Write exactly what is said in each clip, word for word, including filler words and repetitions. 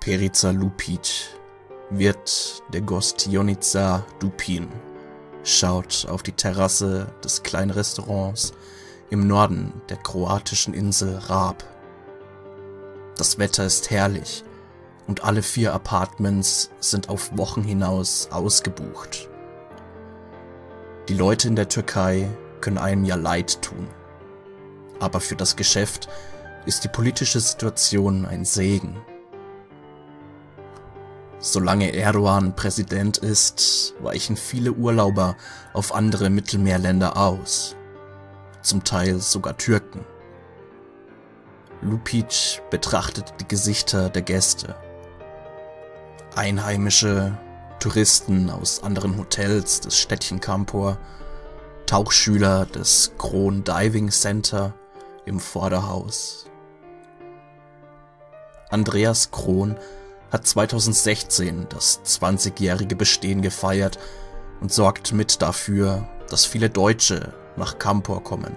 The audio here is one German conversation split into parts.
Perica Lupic, Wirt der Gostionica Dupin, schaut auf die Terrasse des kleinen Restaurants im Norden der kroatischen Insel Rab. Das Wetter ist herrlich und alle vier Apartments sind auf Wochen hinaus ausgebucht. Die Leute in der Türkei können einem ja leid tun, aber für das Geschäft ist die politische Situation ein Segen. Solange Erdogan Präsident ist, weichen viele Urlauber auf andere Mittelmeerländer aus, zum Teil sogar Türken. Lupic betrachtet die Gesichter der Gäste. Einheimische, Touristen aus anderen Hotels des Städtchen Kampor, Tauchschüler des Kron Diving Center im Vorderhaus. Andreas Kron hat zweitausendsechzehn das zwanzigjährige Bestehen gefeiert und sorgt mit dafür, dass viele Deutsche nach Kampor kommen.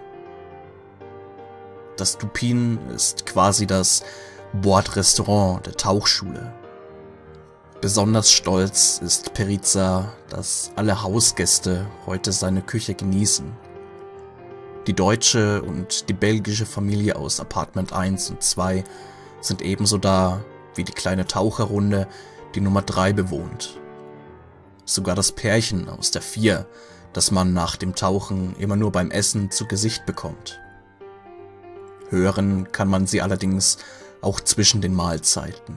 Das Dupin ist quasi das Bordrestaurant der Tauchschule. Besonders stolz ist Perica, dass alle Hausgäste heute seine Küche genießen. Die deutsche und die belgische Familie aus Apartment eins und zwei sind ebenso da wie die kleine Taucherrunde, die Nummer drei bewohnt. Sogar das Pärchen aus der vier, das man nach dem Tauchen immer nur beim Essen zu Gesicht bekommt. Hören kann man sie allerdings auch zwischen den Mahlzeiten.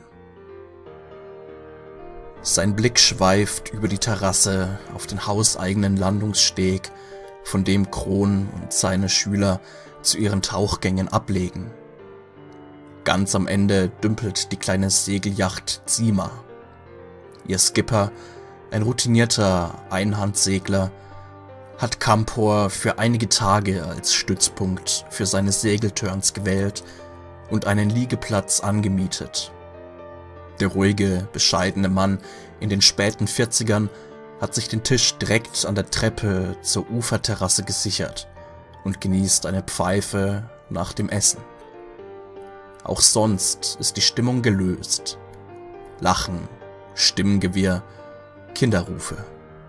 Sein Blick schweift über die Terrasse auf den hauseigenen Landungssteg, von dem Kron und seine Schüler zu ihren Tauchgängen ablegen. Ganz am Ende dümpelt die kleine Segelyacht Zima. Ihr Skipper, ein routinierter Einhandsegler, hat Kampor für einige Tage als Stützpunkt für seine Segelturns gewählt und einen Liegeplatz angemietet. Der ruhige, bescheidene Mann in den späten vierzigern hat sich den Tisch direkt an der Treppe zur Uferterrasse gesichert und genießt eine Pfeife nach dem Essen. Auch sonst ist die Stimmung gelöst. Lachen, Stimmengewirr, Kinderrufe.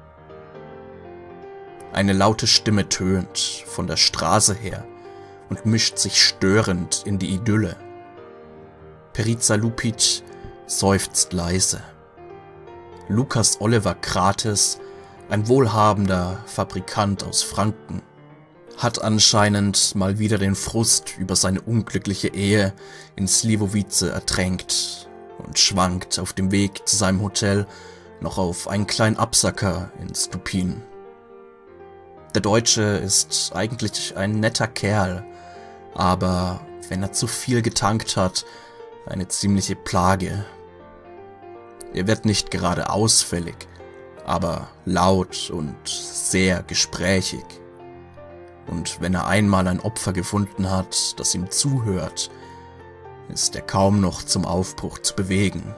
Eine laute Stimme tönt von der Straße her und mischt sich störend in die Idylle. Perica Lupic seufzt leise. Lukas Oliver Krates, ein wohlhabender Fabrikant aus Franken, hat anscheinend mal wieder den Frust über seine unglückliche Ehe in Slivovice ertränkt und schwankt auf dem Weg zu seinem Hotel noch auf einen kleinen Absacker ins Dupin. Der Deutsche ist eigentlich ein netter Kerl, aber wenn er zu viel getankt hat, eine ziemliche Plage. Er wird nicht gerade ausfällig, aber laut und sehr gesprächig. Und wenn er einmal ein Opfer gefunden hat, das ihm zuhört, ist er kaum noch zum Aufbruch zu bewegen.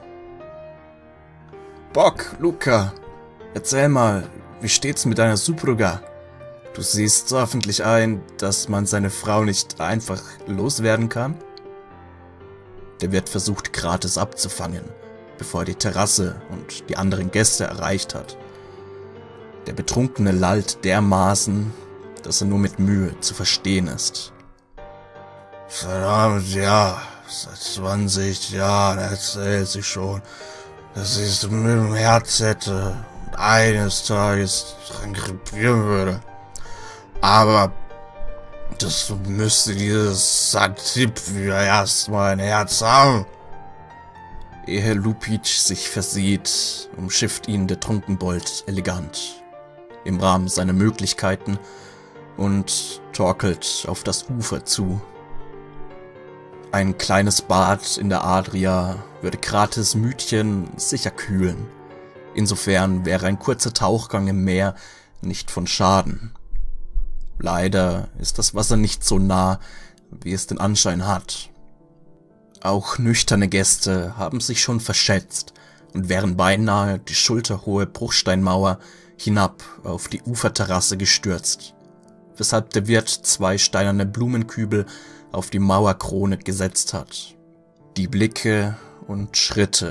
Bock, Luca, erzähl mal, wie steht's mit deiner Supruga? Du siehst so öffentlich ein, dass man seine Frau nicht einfach loswerden kann? Der Wirt versucht Krates abzufangen, bevor er die Terrasse und die anderen Gäste erreicht hat. Der Betrunkene lallt dermaßen, dass er nur mit Mühe zu verstehen ist. Verdammt, ja, seit zwanzig Jahren erzählt sie schon, dass sie es mit dem Herz hätte und eines Tages dran krepieren würde. Aber das müsste dieses Satip wieder erstmal ein Herz haben. Ehe Lupic sich versieht, umschifft ihn der Trunkenbold elegant, im Rahmen seiner Möglichkeiten, und torkelt auf das Ufer zu. Ein kleines Bad in der Adria würde Krates Mütchen sicher kühlen. Insofern wäre ein kurzer Tauchgang im Meer nicht von Schaden. Leider ist das Wasser nicht so nah, wie es den Anschein hat. Auch nüchterne Gäste haben sich schon verschätzt und wären beinahe die schulterhohe Bruchsteinmauer hinab auf die Uferterrasse gestürzt, weshalb der Wirt zwei steinerne Blumenkübel auf die Mauerkrone gesetzt hat. Die Blicke und Schritte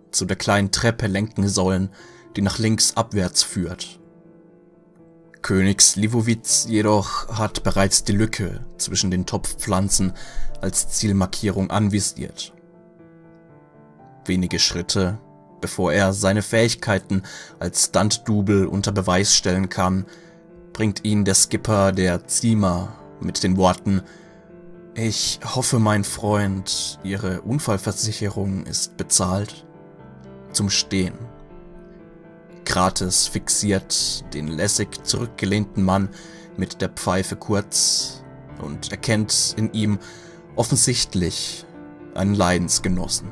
zu der kleinen Treppe lenken sollen, die nach links abwärts führt. König Slivovitz jedoch hat bereits die Lücke zwischen den Topfpflanzen als Zielmarkierung anvisiert. Wenige Schritte, bevor er seine Fähigkeiten als Stunt-Double unter Beweis stellen kann, bringt ihn der Skipper der Zima mit den Worten: »Ich hoffe, mein Freund, Ihre Unfallversicherung ist bezahlt«, zum Stehen. Krates fixiert den lässig zurückgelehnten Mann mit der Pfeife kurz und erkennt in ihm offensichtlich einen Leidensgenossen.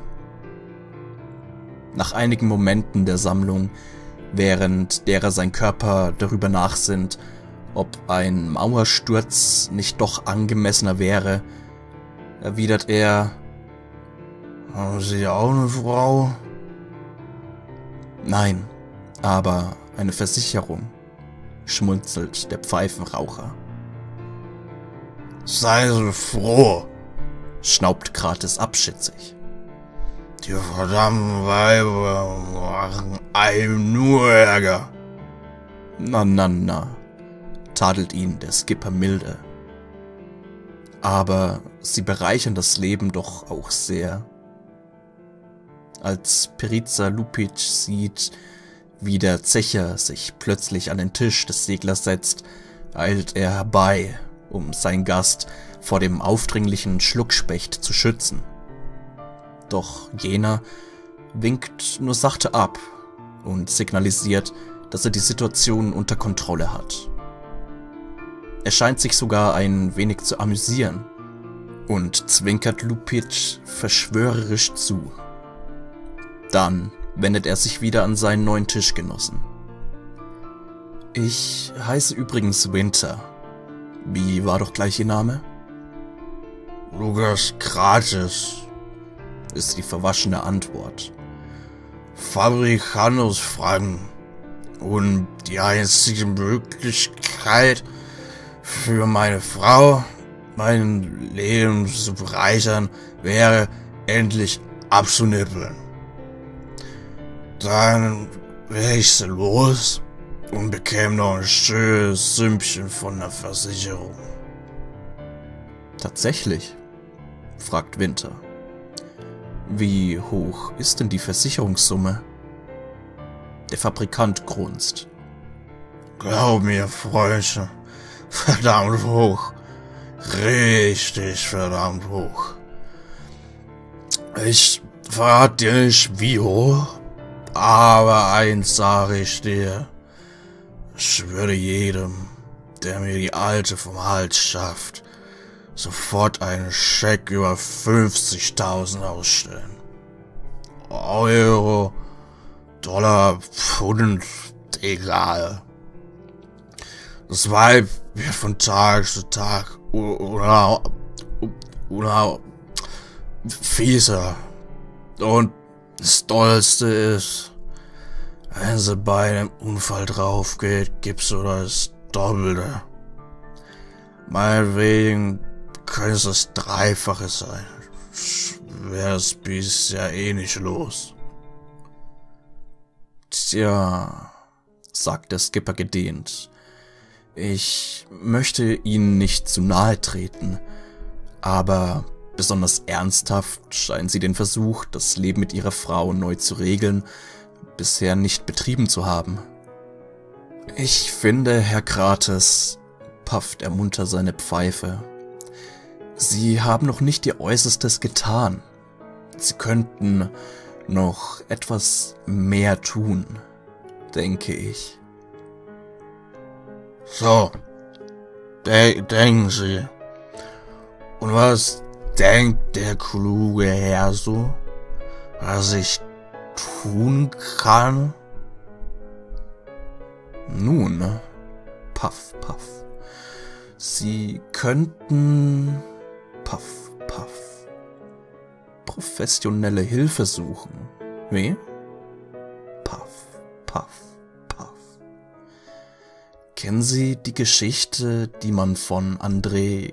Nach einigen Momenten der Sammlung, während derer sein Körper darüber nachsinnt, ob ein Mauersturz nicht doch angemessener wäre, erwidert er: »Haben Sie auch eine Frau?« »Nein, aber eine Versicherung«, schmunzelt der Pfeifenraucher. »Sei so froh«, schnaubt Krates abschätzig. »Die verdammten Weiber machen einem nur Ärger.« »Na, na, na«, tadelt ihn der Skipper milde. »Aber sie bereichern das Leben doch auch sehr.« Als Perica Lupic sieht, wie der Zecher sich plötzlich an den Tisch des Seglers setzt, eilt er herbei, um seinen Gast vor dem aufdringlichen Schluckspecht zu schützen. Doch jener winkt nur sachte ab und signalisiert, dass er die Situation unter Kontrolle hat. Er scheint sich sogar ein wenig zu amüsieren und zwinkert Lupic verschwörerisch zu. Dann wendet er sich wieder an seinen neuen Tischgenossen. »Ich heiße übrigens Winter. Wie war doch gleich Ihr Name?« »Lukas Krates«, ist die verwaschene Antwort. »Fabrikant aus Franken. Und die einzige Möglichkeit für meine Frau, mein Leben zu bereichern, wäre, endlich abzunippeln. Dann wäre ich sie los und bekäme noch ein schönes Sümmchen von der Versicherung.« »Tatsächlich?«, fragt Winter. »Wie hoch ist denn die Versicherungssumme?« Der Fabrikant grunzt. »Glaub mir, Freundchen, verdammt hoch. Richtig verdammt hoch. Ich verrate dir nicht wie hoch, aber eins sage ich dir. Ich würde jedem, der mir die Alte vom Hals schafft, sofort einen Scheck über fünfzigtausend ausstellen. Euro, Dollar, Pfund, egal. Das Weib wird von Tag zu Tag oder, oder fieser. Und das Tollste ist, wenn sie bei einem Unfall drauf geht, gibt's oder das Doppelte. Meinetwegen könnte es das Dreifache sein. Wäre es bisher eh nicht los. Tja, sagt der Skipper gedehnt. Ich möchte Ihnen nicht zu nahe treten, aber besonders ernsthaft scheinen Sie den Versuch, das Leben mit Ihrer Frau neu zu regeln, bisher nicht betrieben zu haben. Ich finde, Herr Krates, pafft er munter seine Pfeife, Sie haben noch nicht Ihr Äußerstes getan. Sie könnten noch etwas mehr tun, denke ich. So, de denken Sie. Und was denkt der kluge Herr so, was ich tun kann? Nun, paff, paff. Sie könnten, paff, paff, professionelle Hilfe suchen. Wie? Paff, paff, paff. Kennen Sie die Geschichte, die man von Andrei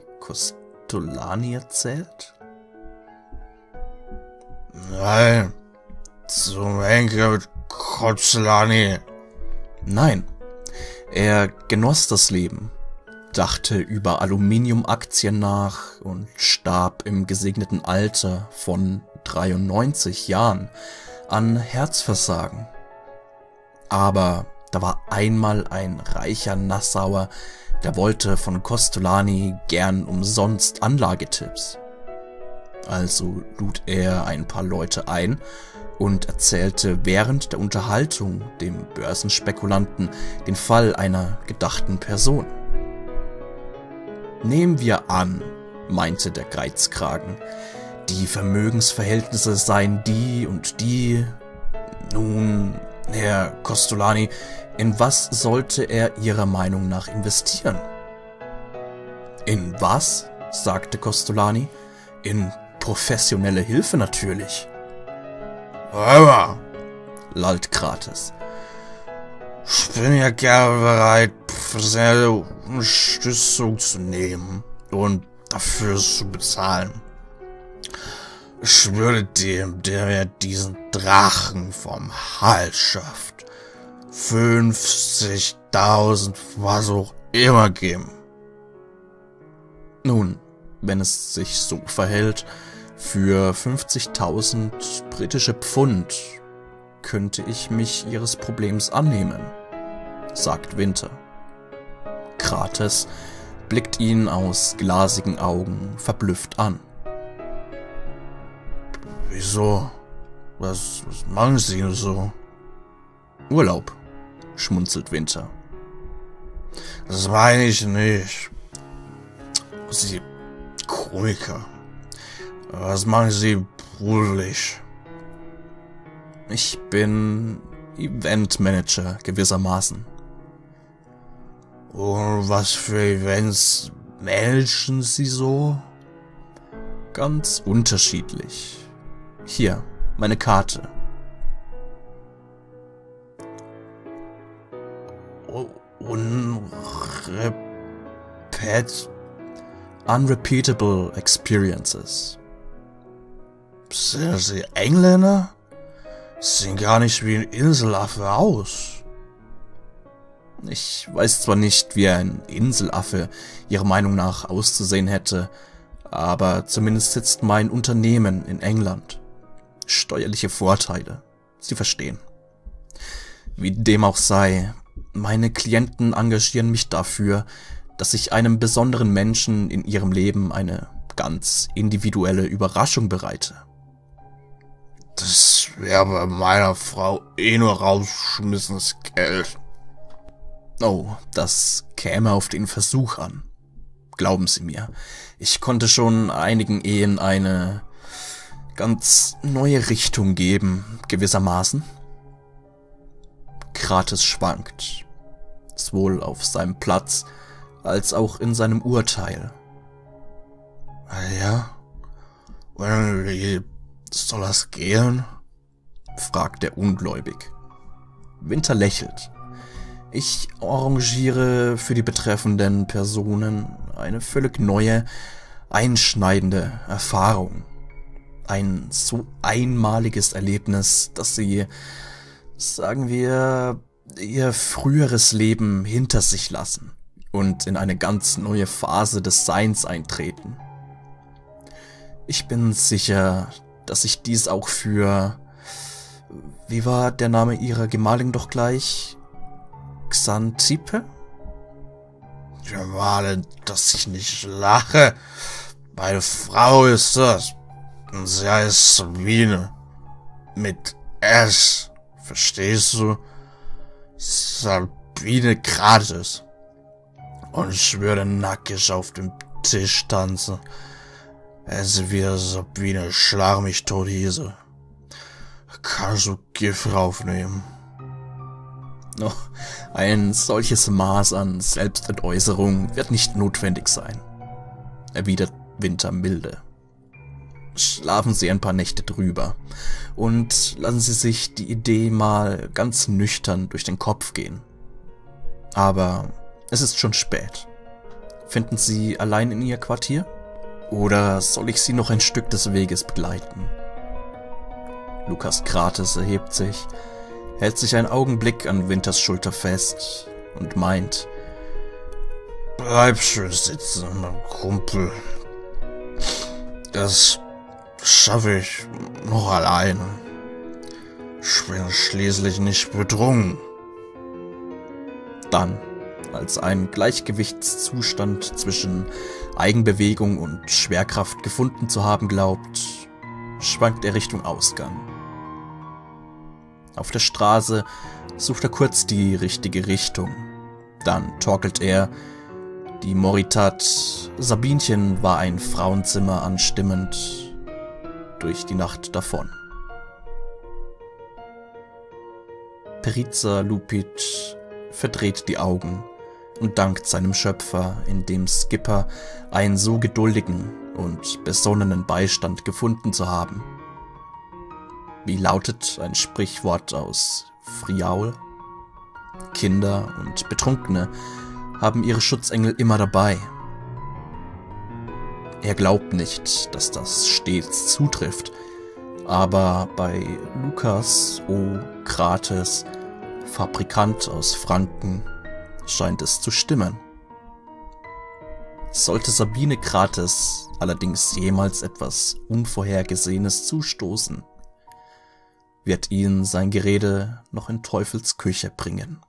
Kostolany erzählt? Nein, zum Henker mit Kostolani? Nein, er genoss das Leben, dachte über Aluminiumaktien nach und starb im gesegneten Alter von dreiundneunzig Jahren an Herzversagen. Aber da war einmal ein reicher Nassauer, der wollte von Kostolani gern umsonst Anlagetipps. Also lud er ein paar Leute ein und erzählte während der Unterhaltung dem Börsenspekulanten den Fall einer gedachten Person. Nehmen wir an, meinte der Geizkragen, die Vermögensverhältnisse seien die und die. Nun, Herr Kostolani, in was sollte er Ihrer Meinung nach investieren? In was? Sagte Kostolani. In professionelle Hilfe natürlich. Aber, lallt Krates. ich bin ja gerne bereit, professionelle Unterstützung zu nehmen und dafür zu bezahlen. Ich würde dem, der mir diesen Drachen vom Hals schafft, fünfzigtausend was auch immer geben. Nun, wenn es sich so verhält, für fünfzigtausend britische Pfund könnte ich mich Ihres Problems annehmen, sagt Winter. Krates blickt ihn aus glasigen Augen verblüfft an. Wieso? Was, was machen Sie denn so? Urlaub, schmunzelt Winter. Das meine ich nicht. Sie Komiker. Was machen Sie beruflich? Ich bin Eventmanager gewissermaßen. Und was für Events managen Sie so? Ganz unterschiedlich. Hier, meine Karte. Unrepet... Unrepeatable Experiences. Sind Sie Engländer? Sehen gar nicht wie ein Inselaffe aus. Ich weiß zwar nicht, wie ein Inselaffe Ihrer Meinung nach auszusehen hätte, aber zumindest sitzt mein Unternehmen in England. Steuerliche Vorteile, Sie verstehen. Wie dem auch sei, meine Klienten engagieren mich dafür, dass ich einem besonderen Menschen in ihrem Leben eine ganz individuelle Überraschung bereite. Das wäre bei meiner Frau eh nur rausgeschmissenes Geld. Oh, das käme auf den Versuch an. Glauben Sie mir, ich konnte schon einigen Ehen eine ganz neue Richtung geben, gewissermaßen. Krates schwankt, sowohl auf seinem Platz als auch in seinem Urteil. Ah ja? Und wie soll das gehen? Fragt er ungläubig. Winter lächelt. Ich arrangiere für die betreffenden Personen eine völlig neue, einschneidende Erfahrung. Ein so einmaliges Erlebnis, dass sie, sagen wir, ihr früheres Leben hinter sich lassen und in eine ganz neue Phase des Seins eintreten. Ich bin sicher, dass ich dies auch für... Wie war der Name Ihrer Gemahlin doch gleich? Xanthippe? Gemahlin, dass ich nicht lache. Meine Frau ist das. Und sie heißt Sabine. Mit S. Verstehst du? Sabine Krates. Und ich würde nackig auf dem Tisch tanzen, wenn sie wieder Sabine schlag mich tot hieße. Kannst du Gift raufnehmen? Oh, ein solches Maß an Selbstentäußerung wird nicht notwendig sein, erwidert Winter milde. Schlafen Sie ein paar Nächte drüber und lassen Sie sich die Idee mal ganz nüchtern durch den Kopf gehen. Aber es ist schon spät. Finden Sie allein in Ihr Quartier? Oder soll ich Sie noch ein Stück des Weges begleiten? Lukas Krates erhebt sich, hält sich einen Augenblick an Winters Schulter fest und meint: Bleib schön sitzen, mein Kumpel. Das schaffe ich noch alleine. Ich bin schließlich nicht betrunken. Dann, als ein Gleichgewichtszustand zwischen Eigenbewegung und Schwerkraft gefunden zu haben glaubt, schwankt er Richtung Ausgang. Auf der Straße sucht er kurz die richtige Richtung. Dann torkelt er: Die Moritat Sabinchen war ein Frauenzimmer anstimmend, durch die Nacht davon. Perica Lupic verdreht die Augen und dankt seinem Schöpfer, in dem Skipper einen so geduldigen und besonnenen Beistand gefunden zu haben. Wie lautet ein Sprichwort aus Friaul? Kinder und Betrunkene haben ihre Schutzengel immer dabei. Er glaubt nicht, dass das stets zutrifft, aber bei Lukas O. Krates, Fabrikant aus Franken, scheint es zu stimmen. Sollte Sabine Krates allerdings jemals etwas Unvorhergesehenes zustoßen, wird ihn sein Gerede noch in Teufels Küche bringen.